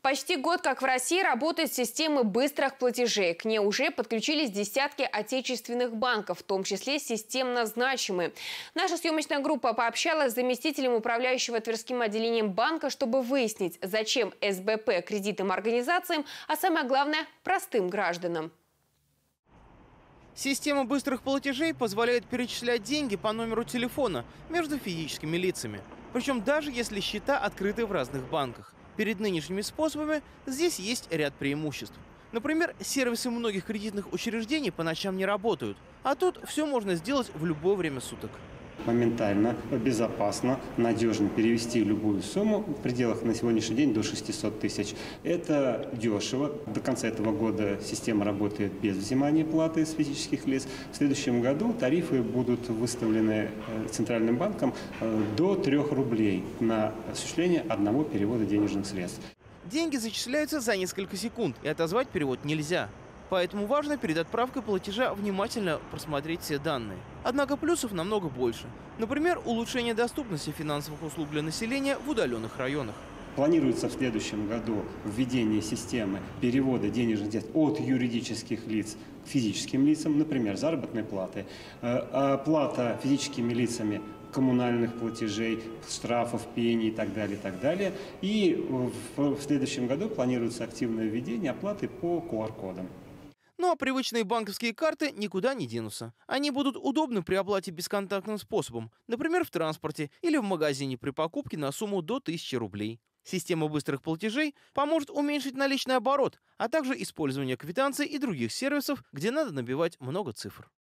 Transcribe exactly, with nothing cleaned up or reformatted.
Почти год, как в России работают системы быстрых платежей. К ней уже подключились десятки отечественных банков, в том числе системно значимые. Наша съемочная группа пообщалась с заместителем управляющего Тверским отделением банка, чтобы выяснить, зачем эс бэ пэ кредитным организациям, а самое главное – простым гражданам. Система быстрых платежей позволяет перечислять деньги по номеру телефона между физическими лицами. Причем даже если счета открыты в разных банках. Перед нынешними способами здесь есть ряд преимуществ. Например, сервисы многих кредитных учреждений по ночам не работают. А тут все можно сделать в любое время суток. Моментально, безопасно, надежно перевести любую сумму в пределах на сегодняшний день до шестисот тысяч. Это дешево. До конца этого года система работает без взимания платы с физических лиц. В следующем году тарифы будут выставлены Центральным банком до трёх рублей на осуществление одного перевода денежных средств. Деньги зачисляются за несколько секунд, и отозвать перевод нельзя. Поэтому важно перед отправкой платежа внимательно просмотреть все данные. Однако плюсов намного больше. Например, улучшение доступности финансовых услуг для населения в удаленных районах. Планируется в следующем году введение системы перевода денежных средств от юридических лиц к физическим лицам, например, заработной платы, оплата физическими лицами коммунальных платежей, штрафов, пений и так далее, и так далее. И в следующем году планируется активное введение оплаты по ку ар кодам. Ну а привычные банковские карты никуда не денутся. Они будут удобны при оплате бесконтактным способом, например, в транспорте или в магазине при покупке на сумму до тысячи рублей. Система быстрых платежей поможет уменьшить наличный оборот, а также использование квитанций и других сервисов, где надо набивать много цифр.